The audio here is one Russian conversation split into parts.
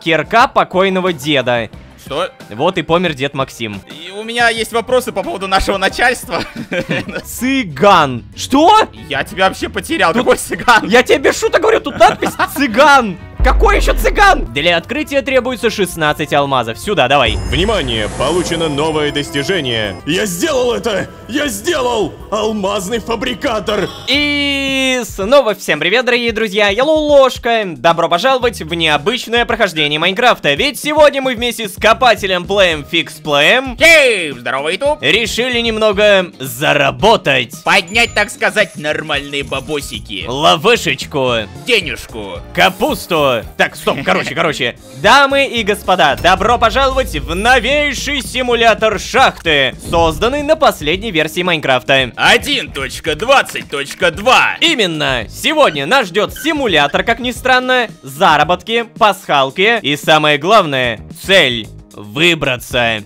кирка покойного деда. Что? Вот и помер дед Максим. И у меня есть вопросы по поводу нашего начальства. Цыган. Что? Я тебя вообще потерял. Какой цыган? Я тебе без шуток говорю, тут надпись цыган. Какой еще цыган? Для открытия требуется 16 алмазов. Сюда, давай. Внимание, получено новое достижение. Я сделал это! Я сделал! Алмазный фабрикатор! И снова всем привет, дорогие друзья, я Лолошка. Добро пожаловать в необычное прохождение Майнкрафта. Ведь сегодня мы вместе с копателем Плеем Фиксплеем Здорово, YouTube! решили немного заработать. Поднять, так сказать, нормальные бабосики. Ловышечку, Денежку. капусту. Так, стоп, короче. Дамы и господа, добро пожаловать в новейший симулятор шахты, созданный на последней версии Майнкрафта. 1.20.2. Именно! Сегодня нас ждет симулятор, как ни странно, заработки, пасхалки и самое главное, цель — выбраться.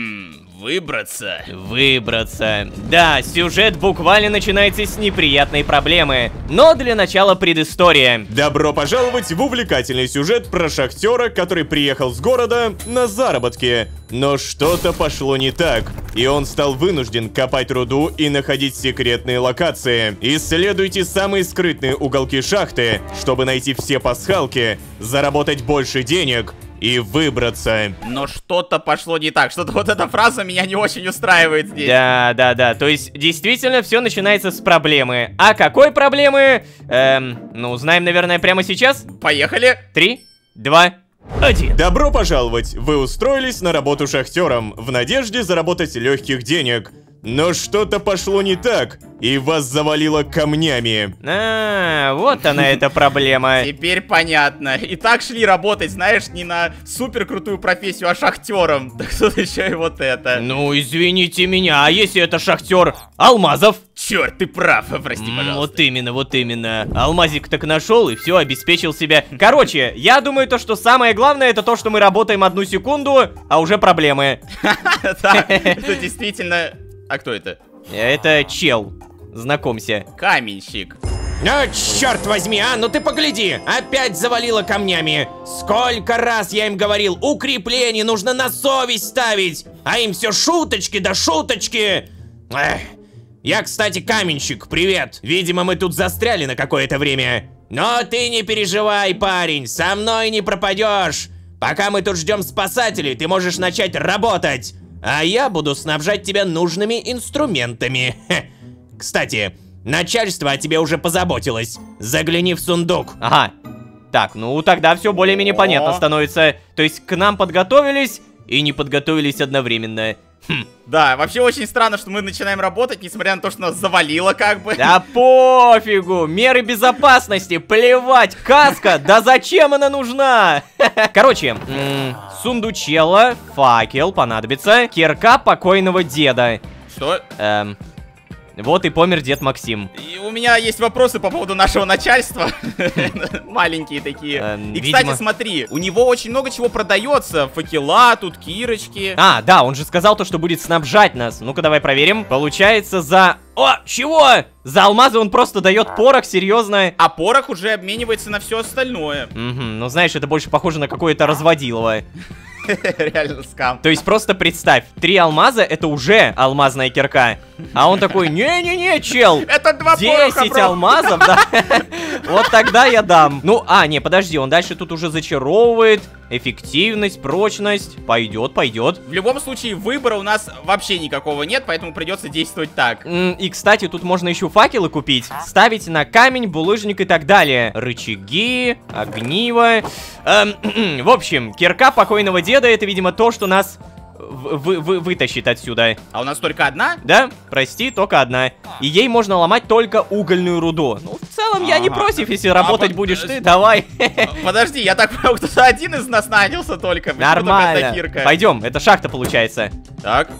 Выбраться. Да, сюжет буквально начинается с неприятной проблемы. Но для начала предыстория. Добро пожаловать в увлекательный сюжет про шахтера, который приехал с города на заработки. Но что-то пошло не так, и он стал вынужден копать руду и находить секретные локации. Исследуйте самые скрытные уголки шахты, чтобы найти все пасхалки, заработать больше денег и выбраться. Но что-то пошло не так. Что-то вот эта фраза меня не очень устраивает здесь. Да. То есть, действительно, все начинается с проблемы. А какой проблемы? Ну, узнаем, наверное, прямо сейчас. Поехали. 3, 2, 1. Добро пожаловать! Вы устроились на работу шахтером в надежде заработать легких денег. Но что-то пошло не так, и вас завалило камнями. Вот она эта проблема. Теперь понятно. И так шли работать, знаешь, не на супер крутую профессию, а шахтером. Так тут еще и вот это. Ну, извините меня, а если это шахтер алмазов? Черт, ты прав, прости, пожалуйста. Вот именно. Алмазик так нашел и все, обеспечил себя. Короче, я думаю, то, что самое главное, это то, что мы работаем 1 секунду, а уже проблемы. Да, это действительно... А кто это? Это чел. Знакомься. Каменщик. Черт возьми, ну ты погляди, опять завалило камнями. Сколько раз я им говорил, укрепление нужно на совесть ставить, а им все шуточки да шуточки. Я, кстати, каменщик, привет. Видимо, мы тут застряли на какое-то время. Но ты не переживай, парень, со мной не пропадешь. Пока мы тут ждем спасателей, ты можешь начать работать. А я буду снабжать тебя нужными инструментами. Кстати, начальство о тебе уже позаботилось. Загляни в сундук. Ага. Так, ну тогда все более-менее понятно становится. То есть к нам подготовились и не подготовились одновременно. Да, вообще очень странно, что мы начинаем работать, несмотря на то, что нас завалило как бы. Да пофигу, меры безопасности, плевать, каска, да зачем она нужна? Короче, сундучело, факел понадобится, кирка покойного деда. Что? Вот и помер дед Максим. И у меня есть вопросы по поводу нашего начальства. Маленькие такие. И, кстати, смотри, у него очень много чего продается. Факела, тут кирочки. А, да, он же сказал то, что будет снабжать нас. Ну-ка, давай проверим. Получается за... О, чего? За алмазы он просто дает порох, серьезно. А порох уже обменивается на все остальное. Ну, знаешь, это больше похоже на какое-то разводилово. Реально скам. То есть просто представь, 3 алмаза — это уже алмазная кирка. А он такой, не-не-не, чел, это 2 пороха, 10 алмазов, да? Вот тогда я дам. Ну, не, подожди, он дальше тут уже зачаровывает. Эффективность, прочность. Пойдет. В любом случае, выбора у нас вообще никакого нет, поэтому придется действовать так. И, кстати, тут можно еще факелы купить. Ставить на камень, булыжник и так далее. Рычаги, огниво. В общем, кирка покойного деда — это, видимо, то, что нас вытащит отсюда. А у нас только одна? Да, прости, только одна. И ей можно ломать только угольную руду. Ну, в целом, я не против, если работать будешь ты, давай. Подожди, я так понял, кто-то один из нас нанялся только. Нормально. Пойдем, это шахта получается. Так.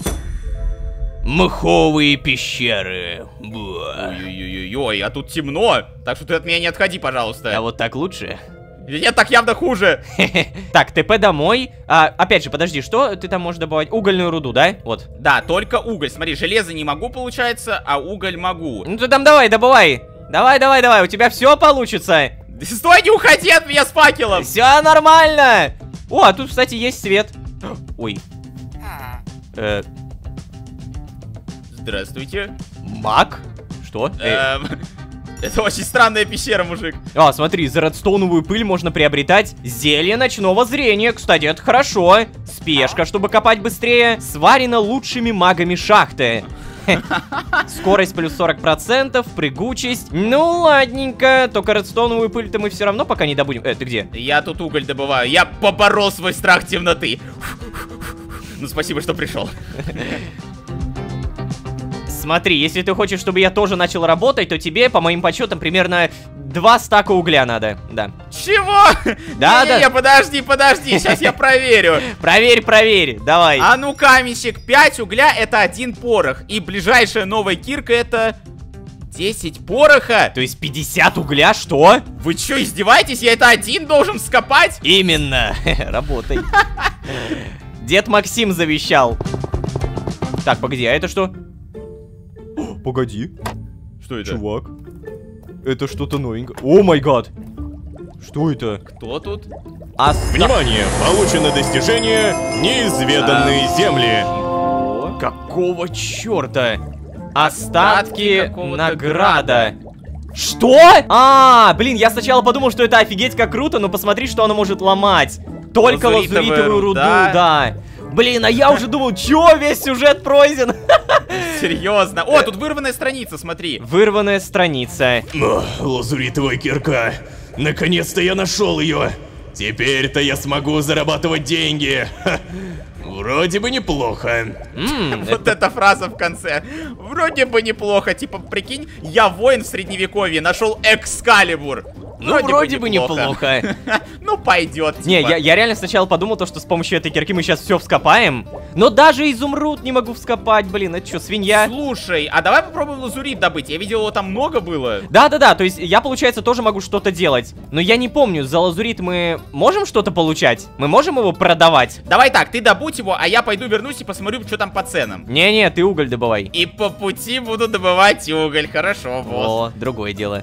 Мховые пещеры. Ой-ой-ой, а тут темно. Так что ты от меня не отходи, пожалуйста. А вот так лучше? Нет, так явно хуже. Так, ТП домой. Опять же, подожди, что ты там можешь добывать? Угольную руду, да? Вот. Да, только уголь. Смотри, железо не могу, получается, а уголь могу. Ну ты там давай, добывай. Давай, у тебя все получится. Стой, не уходи от меня с факелом. Все нормально. О, а тут, кстати, есть свет. Ой. Здравствуйте. Маг? Что? Это очень странная пещера, мужик. А, смотри, за редстоуновую пыль можно приобретать зелье ночного зрения. Кстати, это хорошо. Спешка, чтобы копать быстрее. Сварено лучшими магами шахты. Скорость плюс 40%, прыгучесть. Ну, ладненько. Только редстоуновую пыль-то мы все равно пока не добудем. Ты где? Я тут уголь добываю. Я поборол свой страх темноты. Ну, спасибо, что пришел. Смотри, если ты хочешь, чтобы я тоже начал работать, то тебе, по моим подсчетам, примерно 2 стака угля надо. Да. Чего? Да, Не, подожди, сейчас я проверю. Проверь, давай. А ну, каменщик, 5 угля это 1 порох. И ближайшая новая кирка это 10 пороха. То есть 50 угля, что? Вы что, издеваетесь? Я это 1 должен скопать? Именно. Работай. Дед Максим завещал. Так, погоди, а это что? Погоди. Что это? Чувак. Это что-то новенькое. О май гад. Что это? Кто тут? Внимание! Получено достижение «Неизведанные земли». Какого черта? Остатки какого-то награда. Что? Блин, я сначала подумал, что это офигеть как круто, но посмотри, что оно может ломать. Только лазуритовую руду, да. Блин, а я уже думал, чё, весь сюжет пройден. Серьезно? О, тут вырванная страница, смотри. Вырванная страница. Лазуритовая кирка. Наконец-то я нашел ее. Теперь-то я смогу зарабатывать деньги. Вроде бы неплохо. Вот эта фраза в конце. Вроде бы неплохо. Типа, прикинь, я воин в средневековье, нашел Экскалибур. Ну, вроде бы неплохо. Ну, пойдет. Не, я реально сначала подумал, что с помощью этой кирки мы сейчас все вскопаем. Но даже изумруд не могу вскопать, блин, это что, свинья? Слушай, а давай попробуем лазурит добыть. Я видел, его там много было. Да, то есть я, получается, тоже могу что-то делать. Но я не помню, за лазурит мы можем что-то получать? Мы можем его продавать? Давай так, ты добудь его, а я пойду вернусь и посмотрю, что там по ценам. Не-не, ты уголь добывай. И по пути буду добывать уголь, хорошо, вот. О, другое дело.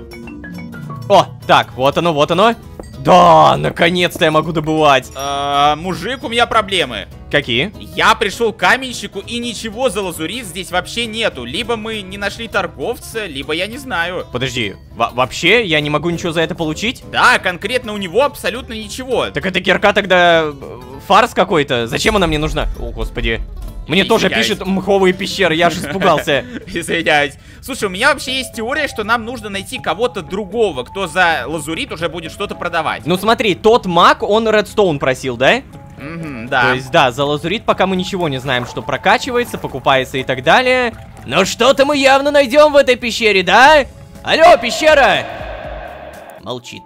О, так, вот оно. Да, наконец-то я могу добывать. Мужик, у меня проблемы. Какие? Я пришел к каменщику, и ничего за лазурит здесь вообще нету. Либо мы не нашли торговца, либо я не знаю. Подожди, вообще я не могу ничего за это получить? Да, конкретно у него абсолютно ничего. Так эта кирка тогда фарс какой-то. Зачем она мне нужна? О, господи. Мне тоже пишет мховые пещеры, я же испугался. Извиняюсь. Слушай, у меня вообще есть теория, что нам нужно найти кого-то другого, кто за лазурит уже будет что-то продавать. Ну смотри, тот маг, он редстоун просил, да? Да. То есть, да, за лазурит пока мы ничего не знаем, что прокачивается, покупается и так далее. Но что-то мы явно найдем в этой пещере, да? Алло, пещера! Молчит.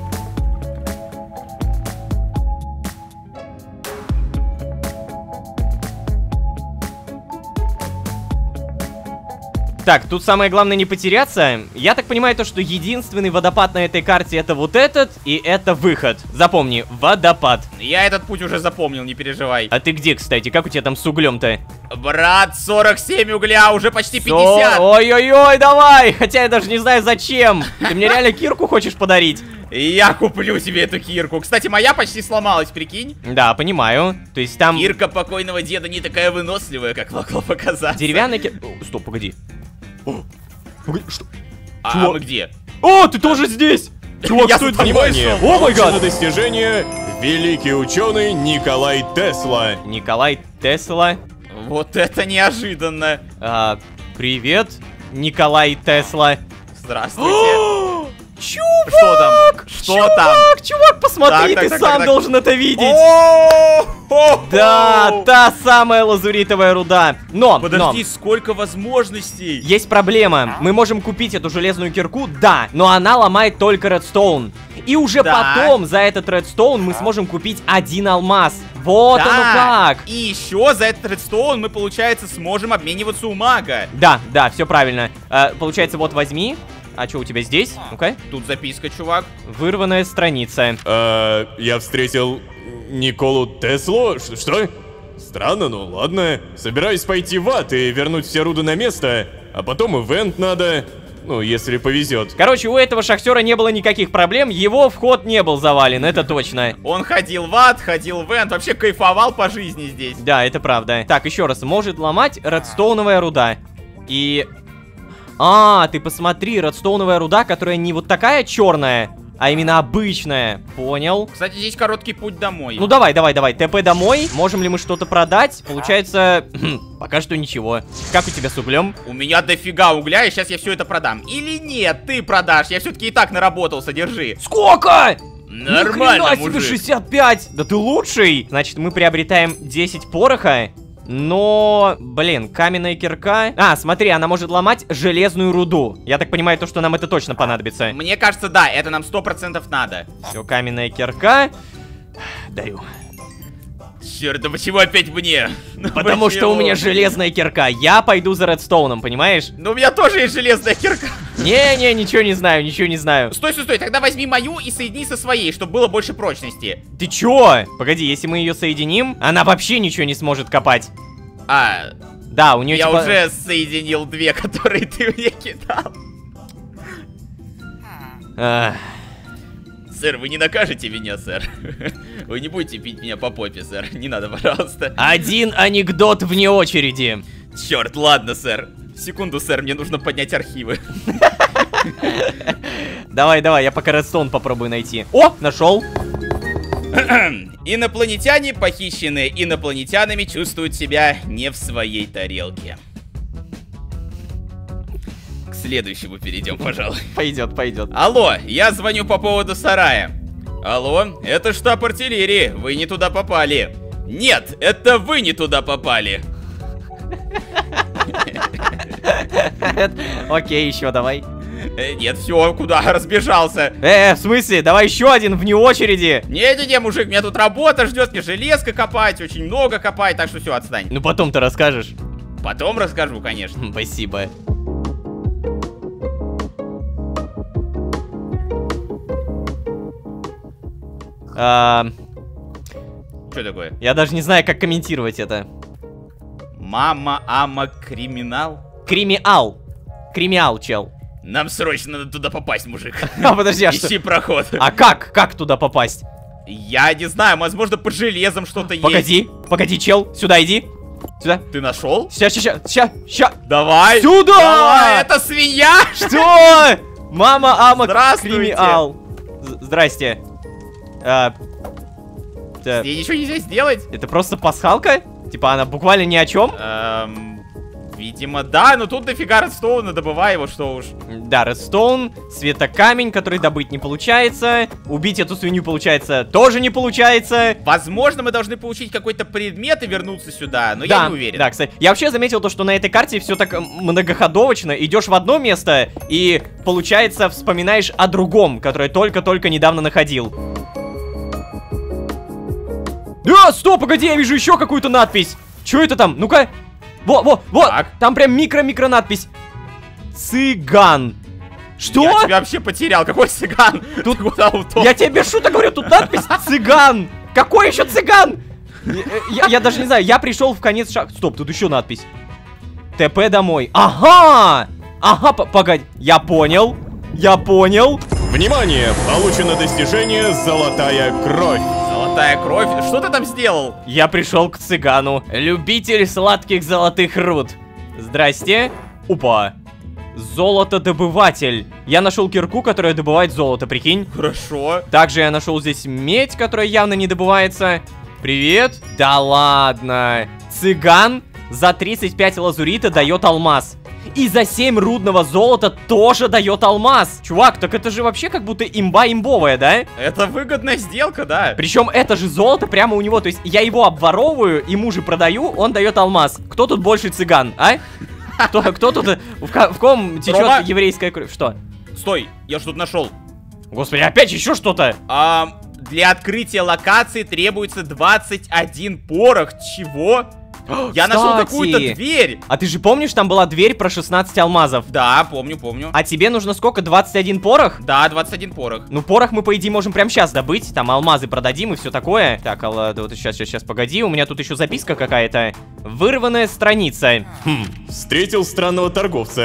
Так, тут самое главное не потеряться. Я так понимаю, то, что единственный водопад на этой карте это вот этот, и это выход. Запомни, водопад. Я этот путь уже запомнил, не переживай. А ты где, кстати? Как у тебя там с углем-то? Брат, 47 угля, уже почти 50. Ой-ой-ой, давай! Хотя я даже не знаю зачем. Ты мне реально кирку хочешь подарить? Я куплю тебе эту кирку. Кстати, моя почти сломалась, прикинь. Да, понимаю. То есть там... Кирка покойного деда не такая выносливая, как могло показаться. Деревянная кирка... Стоп, погоди. Погоди, что? Мы где? О, ты тоже здесь! Чувак, что это? Внимание! О май гад! Получено достижение великий ученый Николай Тесла. Николай Тесла. Вот это неожиданно. Привет, Николай Тесла. Здравствуйте. Чувак! Что там? Что там? Чувак, посмотри, ты сам должен это видеть. Да, та самая лазуритовая руда. Но, подожди, сколько возможностей. Есть проблема. Мы можем купить эту железную кирку, да, но она ломает только редстоун. И уже потом за этот редстоун мы сможем купить 1 алмаз. Вот оно как. И еще за этот редстоун мы, получается, сможем обмениваться у мага. Да, все правильно. Получается, вот возьми. А что у тебя здесь? Ну-ка. Тут записка, чувак. Вырванная страница. Я встретил Николу Теслу? Что? Странно, ну ладно. Собираюсь пойти в ад и вернуть все руды на место. А потом ивент надо. Ну, если повезет. Короче, у этого шахтера не было никаких проблем, его вход не был завален, это точно. Он ходил в ад, ходил в энд, вообще кайфовал по жизни здесь. Да, это правда. Так, еще раз, может ломать редстоуновая руда. И... А, ты посмотри, редстоуновая руда, которая не вот такая черная, а именно обычная. Понял. Кстати, здесь короткий путь домой. Ну давай. ТП домой. Можем ли мы что-то продать? Получается, пока что ничего. Как у тебя с углем? У меня дофига угля, и сейчас я все это продам. Или нет, ты продашь. Я все-таки и так наработался, держи. Сколько? Нормально, Ни хрена себе, мужик. 65. Да ты лучший. Значит, мы приобретаем 10 пороха. Но, блин, каменная кирка. А, смотри, она может ломать железную руду. Я так понимаю, то, что нам это точно понадобится. Мне кажется, да, это нам 100% надо. Все, каменная кирка. Даю. Черт, да почему опять мне? Потому что у меня железная кирка. Я пойду за редстоуном, понимаешь? Ну, у меня тоже есть железная кирка. Не, ничего не знаю. Стой, тогда возьми мою и соедини со своей, чтобы было больше прочности. Ты чё? Погоди, если мы ее соединим, она вообще ничего не сможет копать. Да, у нее я типа... уже соединил две, которые ты мне кидал. Сэр, вы не накажете меня, сэр. Вы не будете бить меня по попе, сэр. Не надо, пожалуйста. Один анекдот вне очереди. Черт, ладно, сэр. Секунду, сэр, мне нужно поднять архивы. Давай, я пока редстоун попробую найти. О, нашел. Инопланетяне, похищенные инопланетянами, чувствуют себя не в своей тарелке. К следующему перейдем, пожалуй. Пойдет. Алло, я звоню по поводу сарая. Алло, это штаб артиллерии, вы не туда попали. Нет, это вы не туда попали. Окей, еще давай. Нет, все, куда разбежался? В смысле? Давай еще один вне очереди. Не, мужик, меня тут работа ждет, мне железка копать, очень много копать, так что все, отстань. Ну потом ты расскажешь. Потом расскажу, конечно. Спасибо. Что такое? Я даже не знаю, как комментировать это. Мама, ама, криминал? Кримиал, чел. Нам срочно надо туда попасть, мужик. Подожди, а что? Ищи проход. А как туда попасть? Я не знаю, возможно, под железом что-то есть. Погоди, чел, сюда иди. Сюда. Ты нашел? Ща. Давай. Сюда! Давай, это свинья! Что? Мама, ама, Здравствуйте. кримиал. Здрасте. Ей ничего нельзя сделать? Это просто пасхалка? Типа она буквально ни о чем? Видимо, да, но тут дофига редстоуна, добывай его, что уж. Да, редстоун, светокамень, который добыть не получается. Убить эту свинью, получается, тоже не получается. Возможно, мы должны получить какой-то предмет и вернуться сюда, но я не уверен. Да, кстати, я вообще заметил то, что на этой карте все так многоходовочно. Идешь в одно место и, получается, вспоминаешь о другом, которое только-только недавно находил. Да, стоп, погоди, я вижу еще какую-то надпись. Че это там? Ну-ка. Вот. Так. Там прям микро надпись. Цыган. Что? Я тебя вообще потерял. Какой цыган? Тут куда утоп? Я тебе без шуток говорю, тут надпись цыган. Какой еще цыган? Я даже не знаю, я пришел в конец шага. Стоп, тут еще надпись. ТП домой. Ага, погоди. Я понял. Внимание! Получено достижение «Золотая кровь». Золотая кровь? Что ты там сделал? Я пришел к цыгану. Любитель сладких золотых руд. Здрасте. Опа. Золотодобыватель. Я нашел кирку, которая добывает золото, прикинь. Хорошо. Также я нашел здесь медь, которая явно не добывается. Привет. Да ладно. Цыган за 35 лазурита дает алмаз. И за 7 рудного золота тоже дает алмаз. Чувак, так это же вообще как будто имба имбовая, да? Это выгодная сделка, да. Причем это же золото прямо у него. То есть я его обворовываю, ему же продаю, он дает алмаз. Кто тут больше цыган, а? Кто тут? В ком течет еврейская кровь? Что? Стой, я что-то нашел. Господи, опять еще что-то? Для открытия локации требуется 21 порох. Чего? Я нашел какую-то дверь. А ты же помнишь, там была дверь про 16 алмазов? Да, помню. А тебе нужно сколько? 21 порох? Да, 21 порох. Ну, порох мы, по идее, можем прямо сейчас добыть. Там алмазы продадим и все такое. Так, вот сейчас, погоди. У меня тут еще записка какая-то. Вырванная страница. Встретил странного торговца.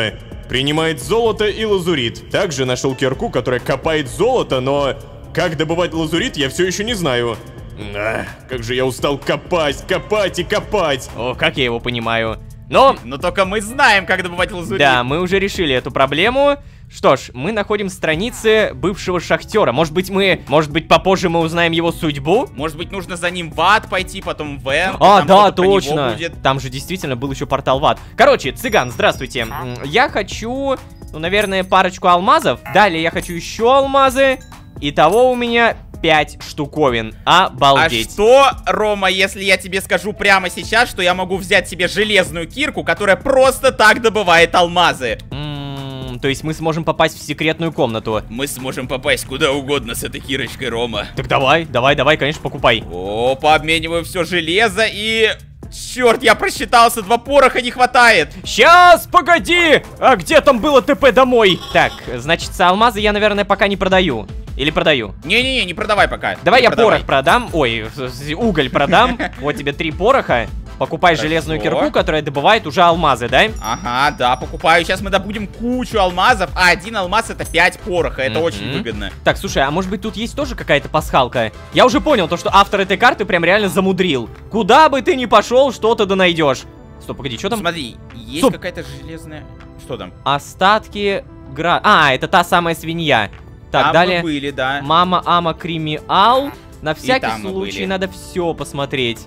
Принимает золото и лазурит. Также нашел кирку, которая копает золото, но как добывать лазурит, я все еще не знаю. Как же я устал копать и копать. О, как я его понимаю. Но только мы знаем, как добывать лазурит. Да, мы уже решили эту проблему. Что ж, мы находим страницы бывшего шахтера. Может быть, попозже мы узнаем его судьбу? Может быть, нужно за ним в ад пойти, потом в М. А, да, точно. Там же действительно был еще портал в ад. Короче, цыган, здравствуйте. Я хочу, наверное, парочку алмазов. Далее я хочу еще алмазы. Итого у меня 5 штуковин. Обалдеть. А что, Рома, если я тебе скажу прямо сейчас, что я могу взять себе железную кирку, которая просто так добывает алмазы? То есть мы сможем попасть в секретную комнату. Мы сможем попасть куда угодно с этой кирочкой, Рома. Так давай, конечно, покупай. О, пообмениваю все железо и... Черт, я просчитался, 2 пороха не хватает. Сейчас, погоди! А где там было ТП домой? Так, значит, алмазы я, наверное, пока не продаю. Или продаю? Не-не-не, не продавай пока. Давай я порох продам. Ой, уголь продам. Вот тебе 3 пороха. Покупай железную кирку, которая добывает уже алмазы, да? Ага, да, покупаю. Сейчас мы добудем кучу алмазов, а 1 алмаз это 5 пороха. Это очень выгодно. Так, слушай, а может быть тут есть тоже какая-то пасхалка? Я уже понял, то, что автор этой карты прям реально замудрил. Куда бы ты ни пошел, что-то да найдешь. Стоп, погоди, что там? Смотри, есть какая-то железная... Что там? Остатки... это та самая свинья. Так, там далее. Мы были, да. Мама Ама Кримиал. На всякий случай надо все посмотреть.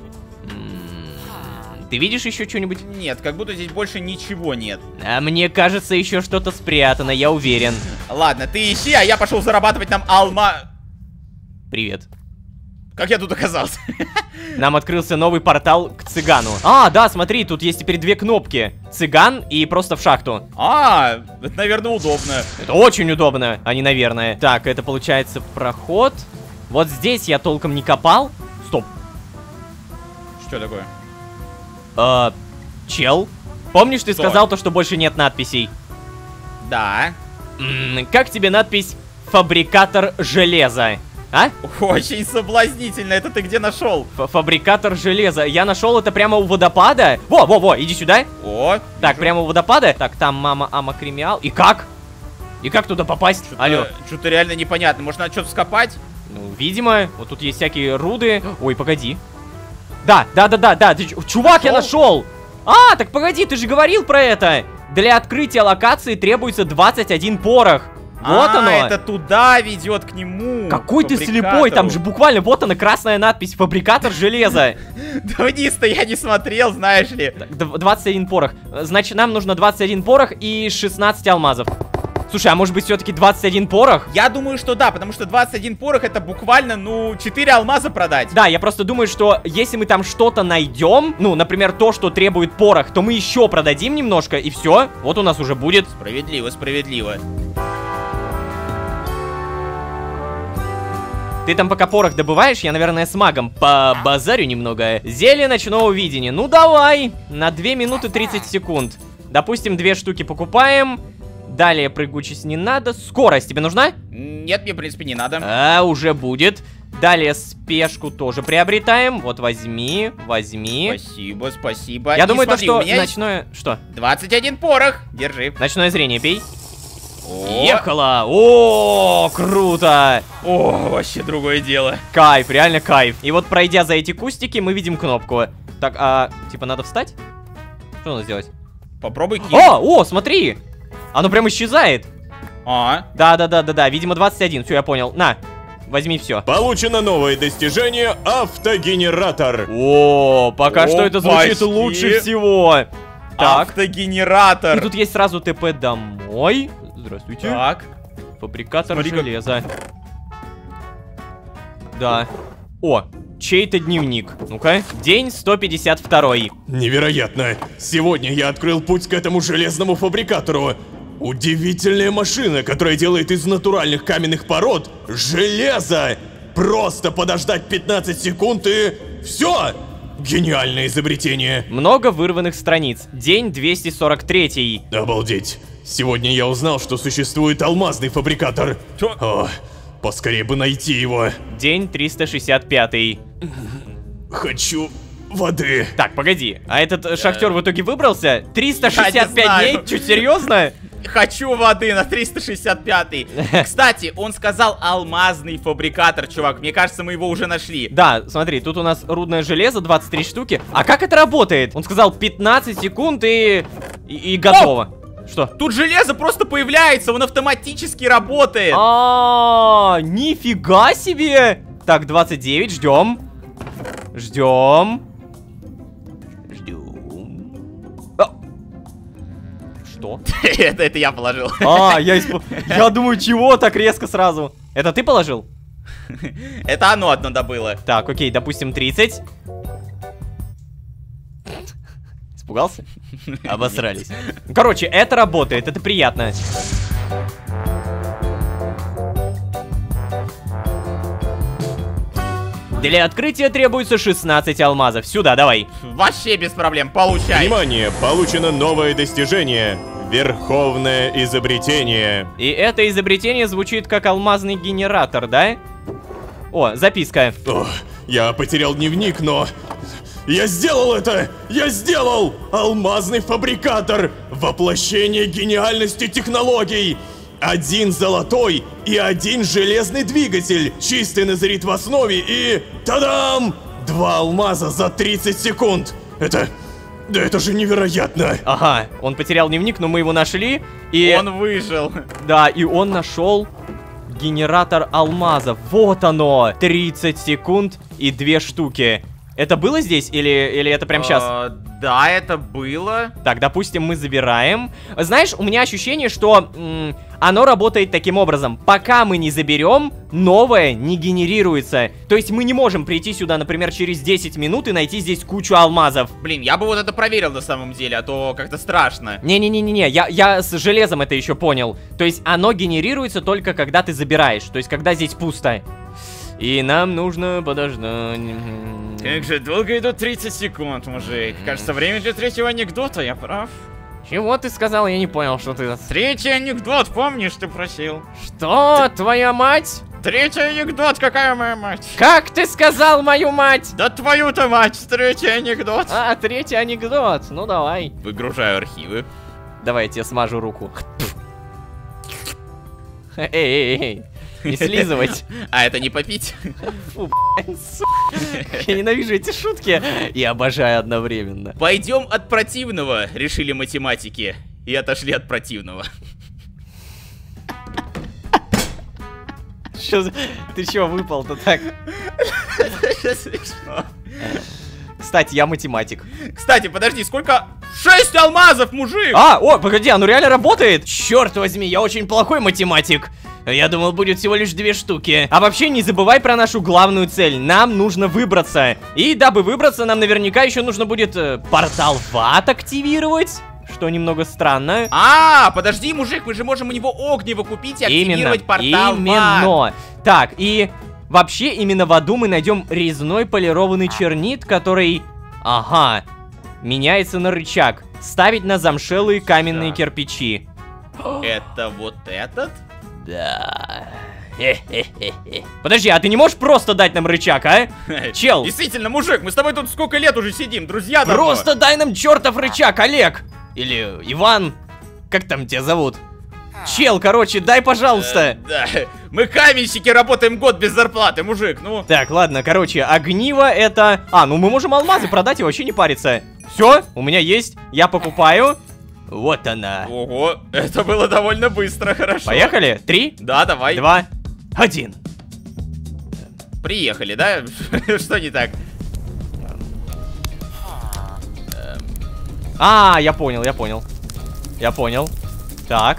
Ты видишь еще что-нибудь? Нет, как будто здесь больше ничего нет. А мне кажется, еще что-то спрятано, я уверен. Ладно, ты ищи, а я пошел зарабатывать нам Привет. Как я тут оказался? Нам открылся новый портал к цыгану. А, да, смотри, тут есть теперь 2 кнопки. Цыган и просто в шахту. Это, наверное, удобно. Это очень удобно, а не наверное. Так, это получается проход. Вот здесь я толком не копал. Стоп. Что такое? Чел? Помнишь, ты сказал то, что больше нет надписей? Да. Как тебе надпись «Фабрикатор железа»? А? Очень соблазнительно. Это ты где нашел? Фабрикатор железа. Я нашел это прямо у водопада. Во, иди сюда. Так, прямо у водопада. Так, там мама Ама Кримиал. И как? И как туда попасть? Алло. Что-то реально непонятно. Может, надо что-то скопать? Ну, видимо. Вот тут есть всякие руды. Ой, погоди. Да. Чувак, я нашел. Так погоди, ты же говорил про это. Для открытия локации требуется 21 порох. Вот оно. Это туда ведет к нему. Какой ты слепой, там же буквально вот она, красная надпись «Фабрикатор железа». Да вниз-то я не смотрел, знаешь ли. 21 порох. Значит, нам нужно 21 порох и 16 алмазов. Слушай, а может быть все-таки 21 порох? Я думаю, что да, потому что 21 порох это буквально, 4 алмаза продать. Да, я просто думаю, что если мы там что-то найдем, например, то, что требует порох, то мы еще продадим немножко, и все, вот у нас уже будет. Справедливо. Ты там пока порох добываешь, я, наверное, с магом побазарю немного. Зелье ночного видения. Ну, давай. На 2 минуты 30 секунд. Допустим, 2 штуки покупаем. Далее прыгучесть не надо. Скорость тебе нужна? Нет, мне, в принципе, не надо. Уже будет. Далее спешку тоже приобретаем. Вот, возьми. Спасибо. Я думаю, то, что ночное... Что? 21 порох. Держи. Ночное зрение пей. Ехала! О, круто! Вообще другое дело. Кайф, реально кайф. И вот пройдя за эти кустики, мы видим кнопку. Так, типа надо встать? Что надо сделать? Попробуй кинь. Смотри! Оно прям исчезает. Да, видимо 21, все, я понял. На, возьми все. Получено новое достижение автогенератор. Пока что это звучит лучше всего. Так. Автогенератор. И тут есть сразу ТП домой. Здравствуйте. Так. Фабрикатор железа. Да. Чей-то дневник. Ну-ка. День 152. Невероятно. Сегодня я открыл путь к этому железному фабрикатору. Удивительная машина, которая делает из натуральных каменных пород железо. Просто подождать 15 секунд и... Все! Гениальное изобретение. Много вырванных страниц. День 243. Обалдеть. Сегодня я узнал, что существует алмазный фабрикатор. Поскорее бы найти его. День 365. Хочу воды. Так, погоди, а этот шахтер в итоге выбрался? 365 знаю. дней? Чё, серьезно? Хочу воды на 365-й. Кстати, он сказал алмазный фабрикатор, чувак. Мне кажется, мы его уже нашли. Да, смотри, тут у нас рудное железо, 23 штуки. А как это работает? Он сказал 15 секунд и готово. Что? Тут железо просто появляется, он автоматически работает. Нифига себе! Так, 29, ждем. Ждем. Что? Это я положил. Я думаю, чего так резко сразу? Это ты положил? Это оно одно добыло. Так, окей, допустим, 30. Испугался? Обосрались. Короче, это работает, это приятно. Для открытия требуется 16 алмазов. Сюда, давай. Вообще без проблем, получай. Внимание, получено новое достижение. Верховное изобретение. И это изобретение звучит как алмазный генератор, да? О, записка. Ох, я потерял дневник, но... Я сделал это! Я сделал! Алмазный фабрикатор! Воплощение гениальности технологий! 1 золотой и 1 железный двигатель. Чистый незрит в основе и... Та-дам! 2 алмаза за 30 секунд. Да это же невероятно! Ага, он потерял дневник, но мы его нашли. И... Он выжил. Да, и он нашел генератор алмазов. Вот оно! 30 секунд и 2 штуки. Это было здесь или это прямо сейчас? Да, это было. Так, допустим, мы забираем. Знаешь, у меня ощущение, что оно работает таким образом. Пока мы не заберем, новое не генерируется. То есть мы не можем прийти сюда, например, через 10 минут и найти здесь кучу алмазов. Блин, я бы вот это проверил на самом деле, а то как-то страшно. Не-не-не-не, я с железом это еще понял. То есть оно генерируется только когда ты забираешь. То есть когда здесь пусто. И нам нужно подождать. Как же долго идут 30 секунд, мужик. Кажется, время для третьего анекдота, я прав. Чего ты сказал? Я не понял, что ты... Третий анекдот, помнишь, ты просил? Что? Твоя мать? Третий анекдот, какая моя мать? Как ты сказал мою мать? Да твою-то мать, третий анекдот. Третий анекдот. Ну давай. Выгружаю архивы. Давай, я тебе смажу руку. Эй. Не слизывать. А это не попить? Фу, я ненавижу эти шутки и обожаю одновременно. Пойдем от противного, решили математики. И отошли от противного. Ты чё выпал-то так? Смешно. Кстати, я математик. Кстати, подожди, сколько? 6 алмазов, мужик! Погоди, оно реально работает? Черт возьми, я очень плохой математик. Я думал, будет всего лишь 2 штуки. А вообще, не забывай про нашу главную цель. Нам нужно выбраться. И дабы выбраться, нам наверняка еще нужно будет портал в ад активировать. Что немного странно. Подожди, мужик, мы же можем у него огнево купить и активировать портал в ад. Именно. Так, и вообще, именно в аду мы найдем резной полированный чернит, который... Ага. Меняется на рычаг. Ставить на замшелые каменные кирпичи. Это вот этот? Да. Подожди, а ты не можешь просто дать нам рычаг, а? Чел. Действительно, мужик, мы с тобой тут сколько лет уже сидим, друзья давно. Просто дай нам чертов рычаг, Олег. Или Иван. Как там тебя зовут? Чел, короче, дай, пожалуйста. Да, мы каменщики, работаем год без зарплаты, мужик, ну. Так, ладно, короче, огниво это... ну мы можем алмазы продать и вообще не париться. Все, у меня есть, я покупаю. Вот она. Ого, это было довольно быстро, хорошо. Поехали? 3? Да, давай. 2, 1. Приехали, да? Что не так? Я понял. Так.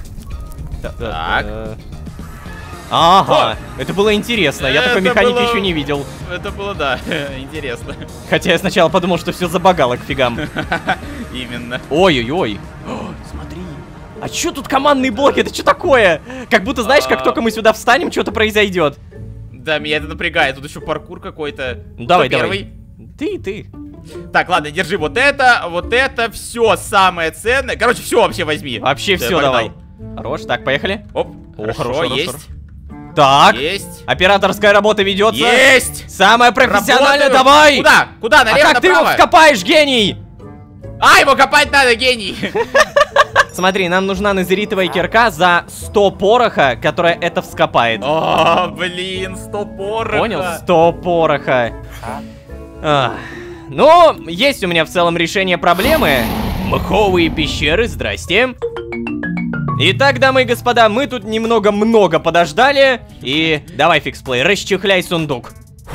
Ага, это было интересно. Я такой механики еще не видел. Это было, да, интересно. Хотя я сначала подумал, что все забагало к фигам. Именно. Ой-ой-ой. Смотри. А чё тут командные блоки? Это что такое? Как будто, знаешь, как только мы сюда встанем, что-то произойдет. Да, меня это напрягает. Тут еще паркур какой-то. Давай. Первый? Ты. Так, ладно, держи вот это, все самое ценное. Короче, все вообще возьми. Вообще все давай. Хорош, так, поехали. Оп, хорошо, есть. Так. Есть. Операторская работа ведется. Есть. Самая профессиональная, Работаю. давай. Куда? Куда? Налево, А как ты его направо? вскопаешь, гений? А, его копать надо, гений. Смотри, нам нужна назеритовая кирка за 100 пороха, которая это вскопает. О, блин, 100 пороха. Понял? 100 пороха. Ну, есть у меня в целом решение проблемы. Мховые пещеры, здрасте. Итак, дамы и господа, мы тут немного-много подождали. И давай, фиксплей, расчехляй сундук.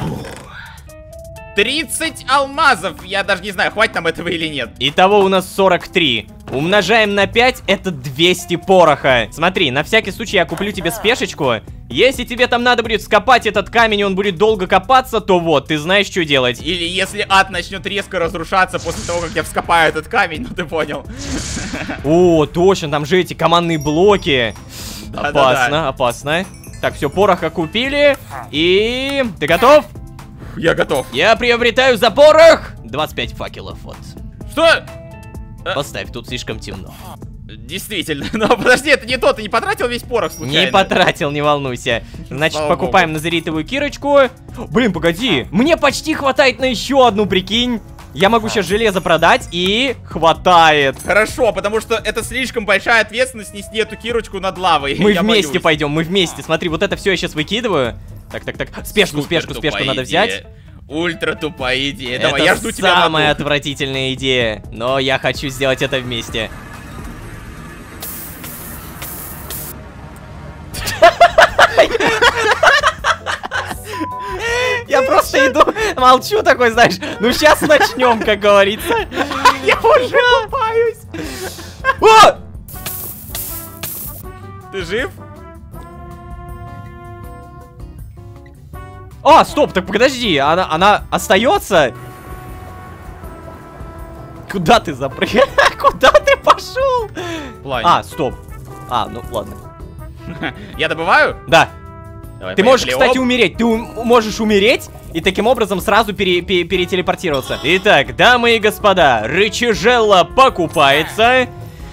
30 алмазов. Я даже не знаю, хватит нам этого или нет. Итого у нас 43. Умножаем на 5, это 200 пороха. Смотри, на всякий случай я куплю тебе спешечку. Если тебе там надо будет скопать этот камень, и он будет долго копаться, то вот, ты знаешь, что делать. Или если ад начнет резко разрушаться после того, как я вскопаю этот камень, ну ты понял. О, точно, там же эти командные блоки. Опасно, опасно. Так, все, пороха купили. И... Ты готов? Я готов. Я приобретаю за порох 25 факелов, вот. Что? Поставь, тут слишком темно. Действительно, но подожди, это не то, ты не потратил весь порох случайно? Не потратил, не волнуйся. Значит, Слава покупаем богу. назеритовую кирочку. Блин, погоди, мне почти хватает на еще одну, прикинь. Я могу сейчас железо продать, и хватает. Хорошо, потому что это слишком большая ответственность нести эту кирочку над лавой. Мы я вместе боюсь. пойдем, мы вместе. Смотри, вот это все я сейчас выкидываю. Так, спешку Супер спешку тупая надо идея. взять. Ультра тупая идея. Это Давай, я жду тебя. самая Маду. отвратительная идея, но я хочу сделать это вместе. Я просто иду, молчу такой, знаешь, ну сейчас начнем, как говорится. Я уже купаюсь. О! Ты жив? А, стоп, так подожди, она остается? Куда ты запрыгнул? Куда ты пошел? Плане. А, стоп. А, ну ладно. Я добываю? Да. Давай, Ты можешь, поехали. кстати, Оп. умереть. Ты можешь умереть и таким образом сразу перетелепортироваться. Итак, дамы и господа, рычажелла покупается.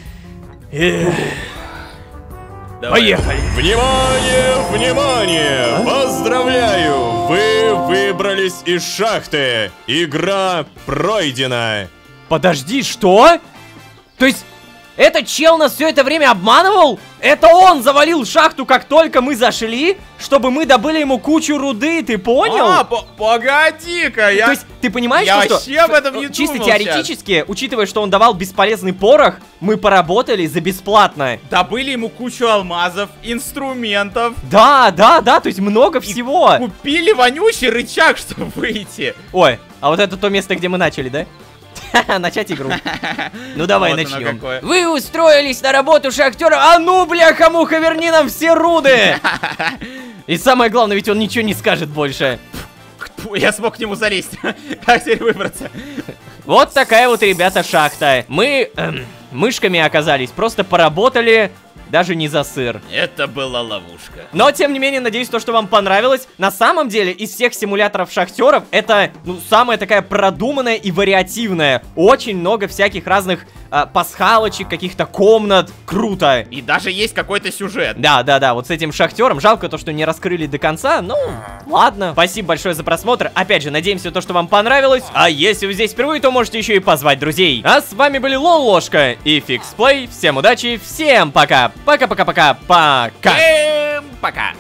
Давай. Поехали. Внимание, внимание! Поздравляю! Вы выбрались из шахты. Игра пройдена. Подожди, что? То есть, этот чел нас все это время обманывал? Это он завалил шахту, как только мы зашли, чтобы мы добыли ему кучу руды, ты понял? А, погоди-ка, я... То есть, ты понимаешь, Я что... вообще об этом не чисто думал теоретически, учитывая, что он давал бесполезный порох, мы поработали за бесплатно. Добыли ему кучу алмазов, инструментов. Да, то есть много всего. Купили вонючий рычаг, чтобы выйти. Ой, а вот это то место, где мы начали, да? Начать игру. Ну давай, Вот оно начнем. какое. Вы устроились на работу шахтера. А ну, бляха-муха, верни нам все руды! И самое главное, ведь он ничего не скажет больше. Фу, я смог к нему залезть. Как теперь выбраться? Вот такая вот, ребята, шахта. Мы мышками оказались, просто поработали. Даже не за сыр. Это была ловушка. Но, тем не менее, надеюсь, то, что вам понравилось. На самом деле, из всех симуляторов шахтеров, это, ну, самая такая продуманная и вариативная. Очень много всяких разных пасхалочек, каких-то комнат. Круто. И даже есть какой-то сюжет. Да, вот с этим шахтером. Жалко то, что не раскрыли до конца. Ну, ладно. Спасибо большое за просмотр. Опять же, надеемся, то, что вам понравилось. А если вы здесь впервые, то можете еще и позвать друзей. А с вами были Лолошка и Фиксплей. Всем удачи, всем пока. Пока-пока-пока-пока. Пока.